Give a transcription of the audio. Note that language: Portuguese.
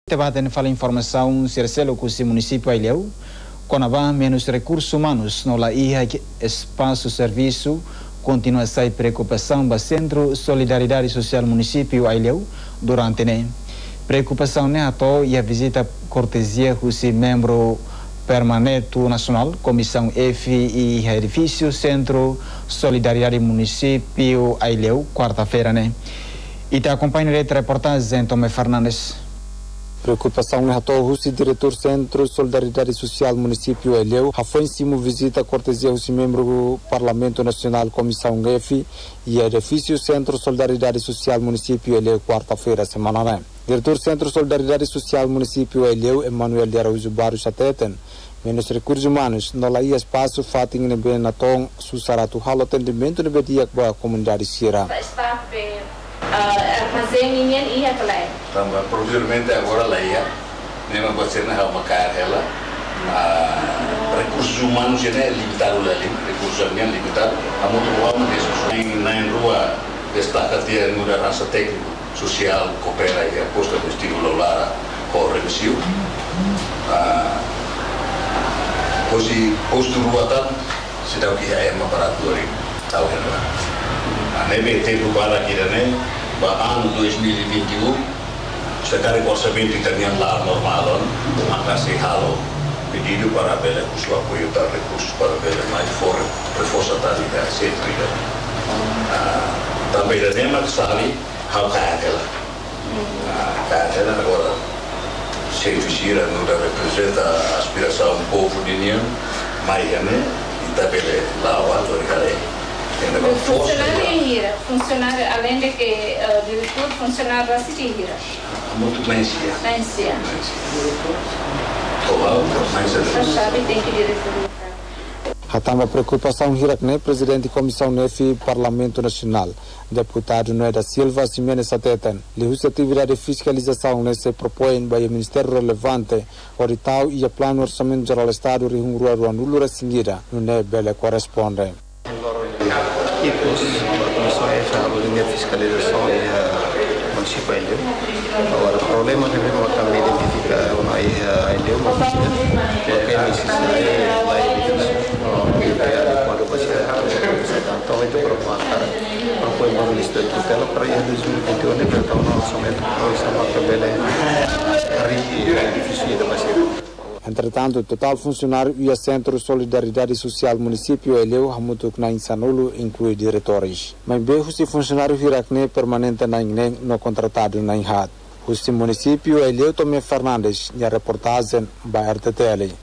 Debatem fala informação Cercelo com o município Aileu, com a menos recursos humanos no la espaço serviço continua a ser preocupação do Centro Solidariedade Social Município Aileu durante né preocupação né ato e a visita cortesia com o membro permanente nacional Comissão F e edifício Centro Solidariedade Município Aileu quarta-feira né e te acompanha a reportagem Tomé Fernandes. Preocupação na o diretor Centro Solidariedade Social Município Aileu foi em cima visita cortesia ao membro do Parlamento Nacional Comissão F e edifício Centro Solidariedade Social Município Aileu quarta-feira semana né. Diretor Centro Solidariedade Social Município Aileu Emmanuel de Araújo Barros Ateten menos recursos humanos não lá espaço fating nebe na tom susaratu halo atendimento nebe dia com a comunidade sira. Armazém ia também. Também provavelmente agora lá ia, nem vai ser na uma carrela. Recursos humanos já é limitado lá ali, recursos humanos limitado. A muito boa mas na rua destaca ter no raça técnico social coopera e aposta no estímulo lá ao remissio. Hoje posto rua tal, se dá o que é uma parada ali, tal é. Neve tempo para aqui né. Para ano 2021, sekarang orçamento italiano lá normal, maka se halo pedido para ver o seu apoio tal recursos para ver mais fora reforço da liga centro. Também da nema que sabe how carrela agora se fisira não representa a aspiração do povo guineano, mas né e também lá o autoridade. Funcionário além de que diretor funcionário da Sirira. Muito bem tem que diretor. Hatamba preocupação hirakne presidente da Comissão NEF Parlamento Nacional deputado Noé da Silva Simenes Ateten lihus atividade de fiscalização nesse propõe by o Ministério relevante orital e o plano orçamento geral do Estado rihungurua ruanulu rasingira no bele corresponde. Equipos da Comissão F a linha de fiscalização e município Aileu. Agora, o problema que vemos também identificar uma Aileu, porque é necessário lá quando você então é propõe uma lista de tutela para ir 2021 decretar um orçamento para o Estado também é difícil de fazer. Entretanto, o total funcionário e o Centro Solidariedade Social Município Aileu Hamutuk na Insanulu inclui diretores. Mas bem se funcionário hirakne permanente na Ineng no contratado na Inhat. O município Aileu Tomé Fernandes e a reportagem by RTTL.